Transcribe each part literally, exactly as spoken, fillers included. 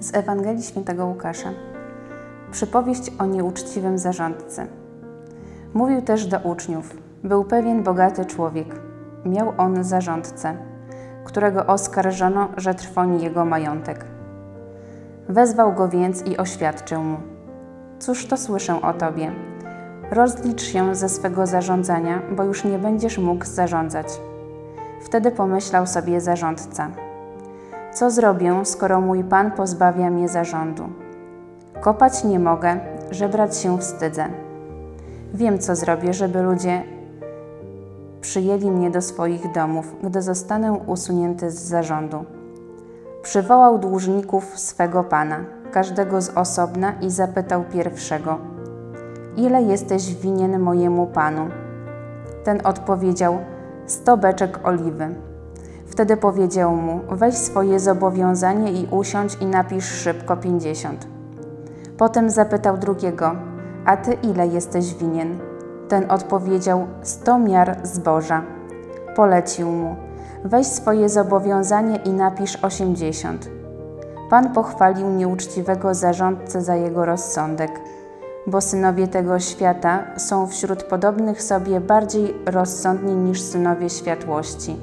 Z Ewangelii Świętego Łukasza. Przypowieść o nieuczciwym zarządcy. Mówił też do uczniów. Był pewien bogaty człowiek. Miał on zarządcę, którego oskarżono, że trwoni jego majątek. Wezwał go więc i oświadczył mu: cóż to słyszę o tobie? Rozlicz się ze swego zarządzania, bo już nie będziesz mógł zarządzać. Wtedy pomyślał sobie zarządca: co zrobię, skoro mój Pan pozbawia mnie zarządu? Kopać nie mogę, żebrać się wstydzę. Wiem, co zrobię, żeby ludzie przyjęli mnie do swoich domów, gdy zostanę usunięty z zarządu. Przywołał dłużników swego Pana, każdego z osobna i zapytał pierwszego: ile jesteś winien mojemu Panu? Ten odpowiedział: sto beczek oliwy. Wtedy powiedział mu: weź swoje zobowiązanie i usiądź i napisz szybko pięćdziesiąt. Potem zapytał drugiego: a ty ile jesteś winien? Ten odpowiedział: sto miar zboża. Polecił mu: weź swoje zobowiązanie i napisz osiemdziesiąt. Pan pochwalił nieuczciwego zarządcę za jego rozsądek, bo synowie tego świata są wśród podobnych sobie bardziej rozsądni niż synowie światłości.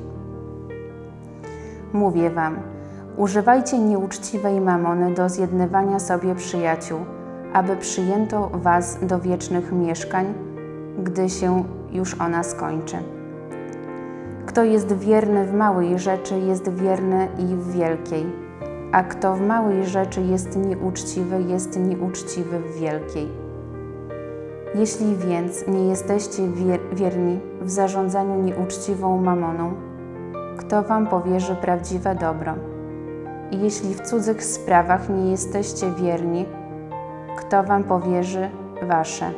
Mówię wam, używajcie nieuczciwej mamony do zjednywania sobie przyjaciół, aby przyjęto was do wiecznych mieszkań, gdy się już ona skończy. Kto jest wierny w małej rzeczy, jest wierny i w wielkiej, a kto w małej rzeczy jest nieuczciwy, jest nieuczciwy w wielkiej. Jeśli więc nie jesteście wierni w zarządzaniu nieuczciwą mamoną, kto wam powierzy prawdziwe dobro? I jeśli w cudzych sprawach nie jesteście wierni, kto wam powierzy wasze?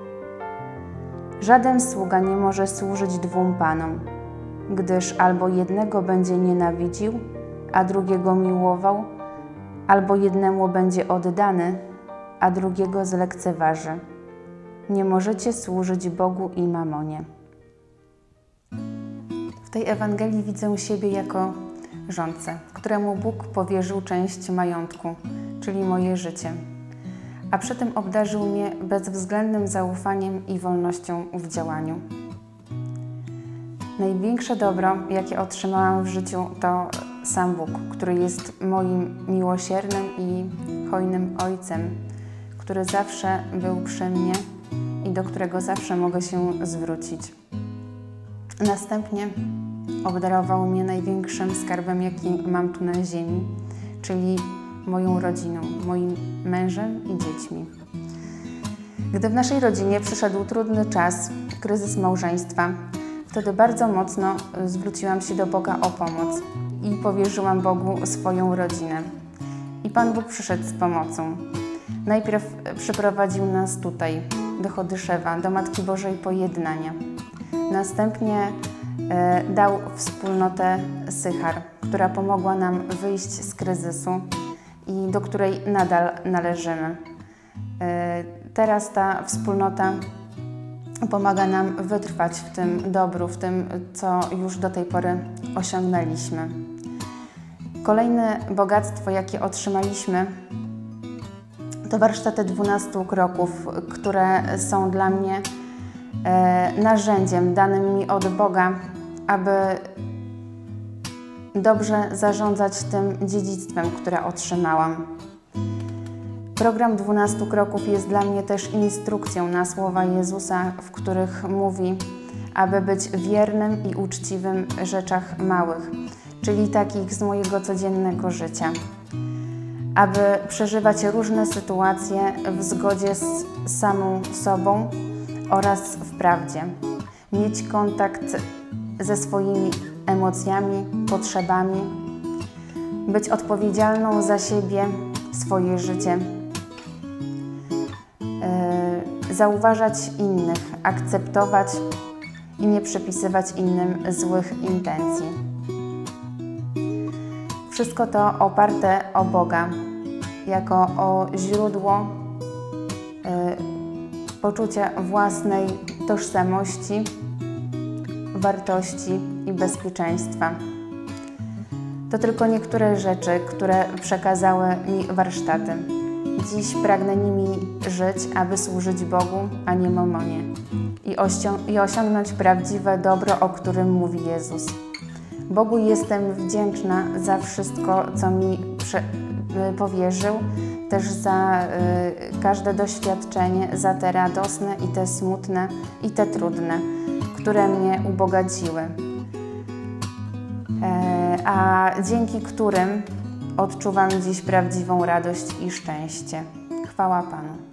Żaden sługa nie może służyć dwóm panom, gdyż albo jednego będzie nienawidził, a drugiego miłował, albo jednemu będzie oddany, a drugiego zlekceważy. Nie możecie służyć Bogu i mamonie. W tej Ewangelii widzę siebie jako rządcę, któremu Bóg powierzył część majątku, czyli moje życie, a przy tym obdarzył mnie bezwzględnym zaufaniem i wolnością w działaniu. Największe dobro, jakie otrzymałam w życiu, to sam Bóg, który jest moim miłosiernym i hojnym Ojcem, który zawsze był przy mnie i do którego zawsze mogę się zwrócić. Następnie obdarował mnie największym skarbem, jaki mam tu na ziemi, czyli moją rodziną, moim mężem i dziećmi. Gdy w naszej rodzinie przyszedł trudny czas, kryzys małżeństwa, wtedy bardzo mocno zwróciłam się do Boga o pomoc i powierzyłam Bogu swoją rodzinę. I Pan Bóg przyszedł z pomocą. Najpierw przyprowadził nas tutaj, do Chodyszewa, do Matki Bożej Pojednania. Następnie e, dał wspólnotę Sychar, która pomogła nam wyjść z kryzysu i do której nadal należymy. E, teraz ta wspólnota pomaga nam wytrwać w tym dobru, w tym, co już do tej pory osiągnęliśmy. Kolejne bogactwo, jakie otrzymaliśmy, to warsztaty dwunastu kroków, które są dla mnie e, narzędziem danym mi od Boga, aby dobrze zarządzać tym dziedzictwem, które otrzymałam. Program dwunastu kroków jest dla mnie też instrukcją na słowa Jezusa, w których mówi, aby być wiernym i uczciwym w rzeczach małych, czyli takich z mojego codziennego życia. Aby przeżywać różne sytuacje w zgodzie z samą sobą oraz w prawdzie. Mieć kontakt ze swoimi emocjami, potrzebami, być odpowiedzialną za siebie, swoje życie, yy, zauważać innych, akceptować i nie przypisywać innym złych intencji. Wszystko to oparte o Boga, jako o źródło y, poczucia własnej tożsamości, wartości i bezpieczeństwa. To tylko niektóre rzeczy, które przekazały mi warsztaty. Dziś pragnę nimi żyć, aby służyć Bogu, a nie mamonie i, i osiągnąć prawdziwe dobro, o którym mówi Jezus. Bogu jestem wdzięczna za wszystko, co mi prze, powierzył, też za y, każde doświadczenie, za te radosne i te smutne i te trudne, które mnie ubogaciły, e, a dzięki którym odczuwam dziś prawdziwą radość i szczęście. Chwała Panu.